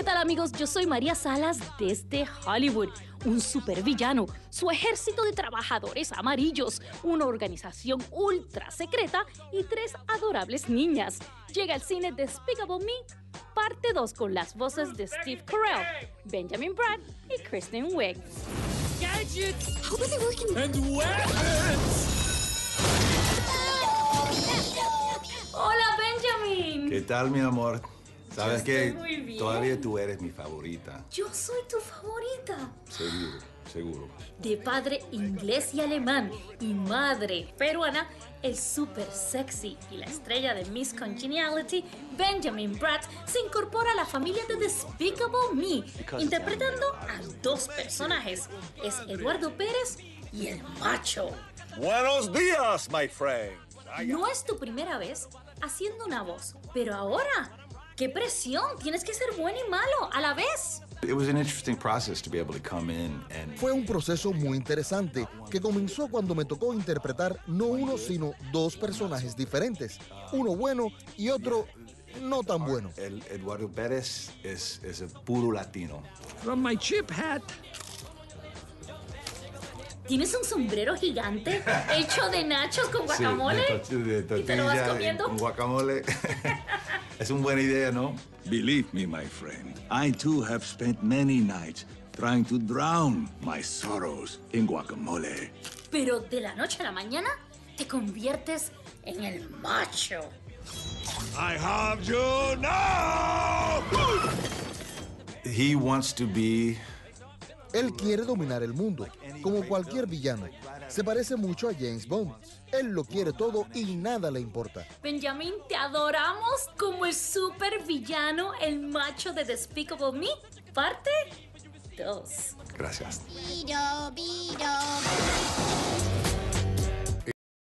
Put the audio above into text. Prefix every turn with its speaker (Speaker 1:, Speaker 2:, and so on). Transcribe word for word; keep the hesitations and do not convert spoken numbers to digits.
Speaker 1: ¿Qué tal, amigos? Yo soy María Salas desde Hollywood. Un supervillano, su ejército de trabajadores amarillos, una organización ultra secreta y tres adorables niñas. Llega al cine Despicable Me, parte dos, con las voces de Steve Carell, Benjamin Bratt y Kristen Wiig.
Speaker 2: Gadgets!
Speaker 3: How are they working?
Speaker 2: And weapons!
Speaker 1: ¡Hola, Benjamin!
Speaker 4: ¿Qué tal, mi amor? Sabes
Speaker 1: Yo
Speaker 4: que
Speaker 1: estoy muy bien.
Speaker 4: todavía tú eres mi favorita.
Speaker 1: Yo soy tu favorita.
Speaker 4: Seguro, seguro.
Speaker 1: De padre inglés y alemán y madre peruana, el súper sexy y la estrella de Miss Congeniality, Benjamin Bratt, se incorpora a la familia de Despicable Me, interpretando a dos personajes. Es Eduardo Pérez y el macho.
Speaker 5: Buenos días, my friend.
Speaker 1: No es tu primera vez haciendo una voz, pero ahora, ¡qué presión! Tienes que ser bueno y malo a la vez.
Speaker 4: It was an interesting process to be able to come in and
Speaker 6: Fue un proceso muy interesante que comenzó cuando me tocó interpretar no uno, sino dos personajes diferentes. Uno bueno y otro no tan bueno.
Speaker 4: el Eduardo Pérez es, es el puro latino.
Speaker 2: From my chip hat.
Speaker 1: ¿Tienes un sombrero gigante hecho de nachos con guacamole?
Speaker 4: Sí, de, to- de
Speaker 1: ¿Y te lo vas
Speaker 4: tortilla
Speaker 1: comiendo?
Speaker 4: con guacamole. Es una buena idea, ¿no?
Speaker 5: Believe me, my friend, I too have spent many nights trying to drown my sorrows in guacamole.
Speaker 1: Pero de la noche a la mañana te conviertes en el macho.
Speaker 5: I have you now!
Speaker 4: He wants to be
Speaker 6: Él quiere dominar el mundo, como cualquier villano. Se parece mucho a James Bond. Él lo quiere todo y nada le importa.
Speaker 1: Benjamin, te adoramos como el super villano, el macho de Despicable Me, parte dos.
Speaker 4: Gracias.
Speaker 3: Bido, bido.